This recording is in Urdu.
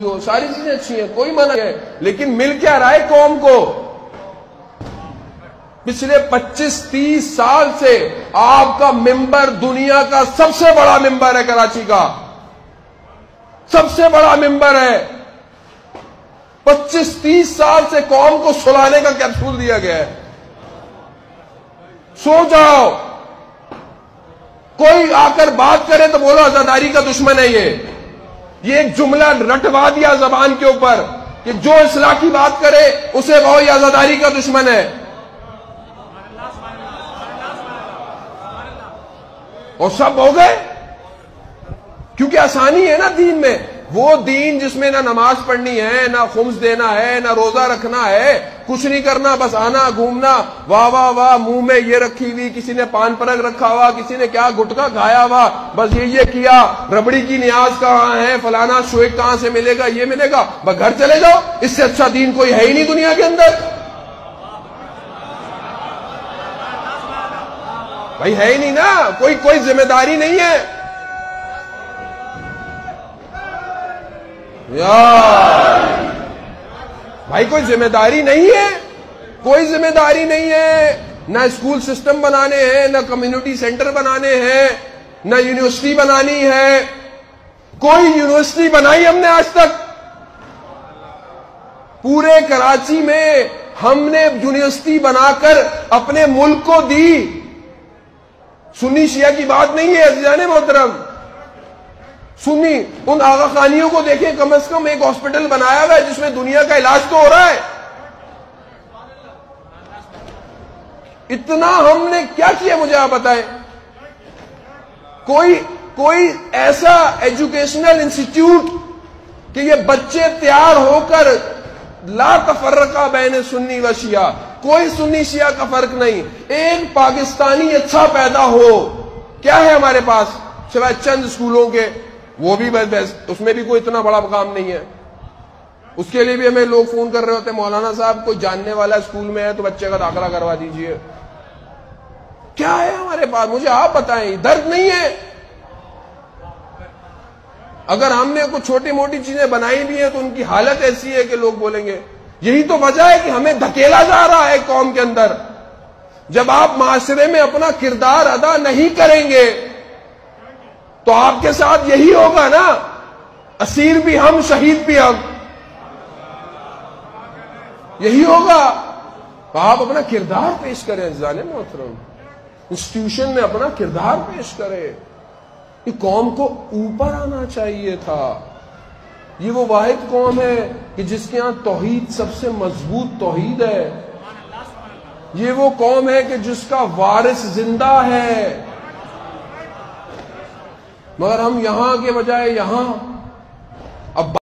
ساری چیزیں اچھی ہیں، کوئی منع ہے، لیکن مل کیا رہا ہے قوم کو؟ پچھلے 25-30 سال سے آپ کا ممبر دنیا کا سب سے بڑا ممبر ہے، کراچی کا سب سے بڑا ممبر ہے۔ 25-30 سال سے قوم کو سلانے کا کیپسول دیا گیا ہے۔ سو جاؤ، کوئی آ کر بات کرے تو بولو آزاداری کا دشمن ہے یہ ایک جملہ رٹوا دیا زبان کے اوپر کہ جو اصلاح کی بات کرے اسے کہو یہ آزاداری کا دشمن ہے، اور سب ہو گئے۔ کیونکہ آسانی ہے نا دین میں، وہ دین جس میں نہ نماز پڑھنی ہے، نہ خمس دینا ہے، نہ روزہ رکھنا ہے، کچھ نہیں کرنا، بس آنا گھومنا، واہ واہ واہ، منہ میں یہ رکھی ہوئی، کسی نے پان پرگ رکھا ہوا، کسی نے کیا گٹکا کھایا ہوا، بس یہ کیا، ربڑی کی نیاز کہاں ہے، فلانا شویک کہاں سے ملے گا، یہ ملے گا، بس گھر چلے جاؤ۔ اس سے اچھا دین کوئی ہے ہی نہیں دنیا کے اندر، بھائی ہے ہی نہیں نا، کوئی ذمہ داری نہیں ہے یار، بھائی کوئی ذمہ داری نہیں ہے، کوئی ذمہ داری نہیں ہے، نہ اسکول سسٹم بنانے ہیں، نہ کمیونٹی سینٹر بنانے ہیں، نہ یونیورسٹی بنانی ہے۔ کوئی یونیورسٹی بنائی ہم نے آج تک؟ پورے کراچی میں ہم نے یونیورسٹی بنا کر اپنے ملک کو دی۔ سنی شیعہ کی بات نہیں ہے عزیزان محترم، سنی ان آغا خانیوں کو دیکھیں، کم از کم ایک ہاسپٹل بنایا ہوا ہے جس میں دنیا کا علاج تو ہو رہا ہے۔ اتنا ہم نے کیا کیا مجھے آپ بتائیں؟ کوئی ایسا ایجوکیشنل انسٹیٹیوٹ کہ یہ بچے تیار ہو کر لا تفرقہ بین سنی و شیعہ، کوئی سنی شیعہ کا فرق نہیں، ایک پاکستانی اچھا پیدا ہو، کیا ہے ہمارے پاس سوائے چند اسکولوں کے؟ وہ بھی بس اس میں بھی کوئی اتنا بڑا کام نہیں ہے۔ اس کے لیے بھی ہمیں لوگ فون کر رہے ہوتے ہیں، مولانا صاحب کوئی جاننے والا اسکول میں ہے تو بچے کا داخلہ کروا دیجئے۔ کیا ہے ہمارے پاس؟ مجھے آپ بتائیں، درد نہیں ہے؟ اگر ہم نے کوئی چھوٹی موٹی چیزیں بنائی بھی ہیں تو ان کی حالت ایسی ہے کہ لوگ بولیں گے۔ یہی تو وجہ ہے کہ ہمیں دھکیلا جا رہا ہے قوم کے اندر۔ جب آپ معاشرے میں اپنا کردار ادا نہیں کریں گے تو آپ کے ساتھ یہی ہوگا نا، اسیر بھی ہم، شہید بھی ہم، یہی ہوگا۔ تو آپ اپنا کردار پیش کریں عزیزان محترم، انسٹیٹیوشن میں اپنا کردار پیش کریں۔ یہ قوم کو اوپر آنا چاہیے تھا۔ یہ وہ واحد قوم ہے کہ جس کے ہاں توحید سب سے مضبوط توحید ہے۔ یہ وہ قوم ہے کہ جس کا وارث زندہ ہے، مگر ہم یہاں کے بجائے یہاں اب